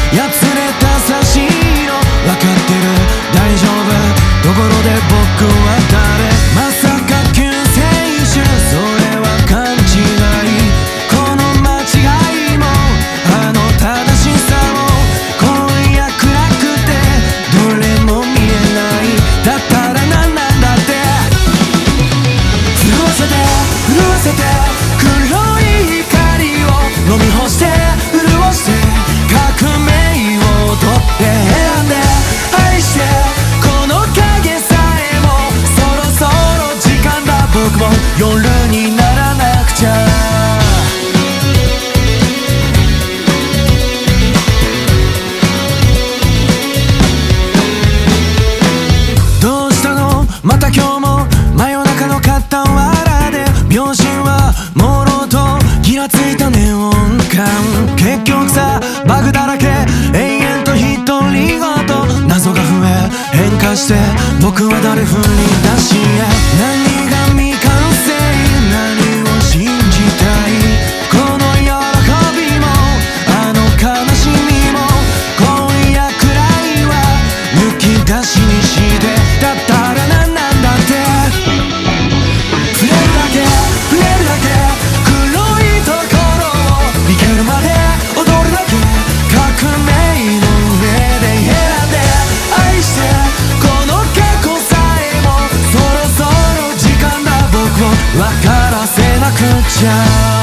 やつれた差し色分かってる大丈夫ところで僕は誰まさか救世主それは勘違いこの間違いもあの正しさも今夜暗くてどれも見えないだったら何なんだって震わせて震わせて黒い光を飲み干して潤して革命を取って選んで愛してこの影さえもそろそろ時間だ僕も夜にならなくちゃどうしたのまた今日も真夜中の傍らで秒針は朦朧とギラついたネオン管結局さバグだらけ永遠と独り言謎が増え変化して僕は誰振り出しへ何が未完成何を信じたいこの喜びもあの悲しみも今夜くらいはむき出しにしてだったら何なんだって触れるだけ触れるだけ黒いところを生けるまで踊るだけ革命の上で選んで愛してこの過去さえもそろそろ時間だ僕を分からせなくちゃ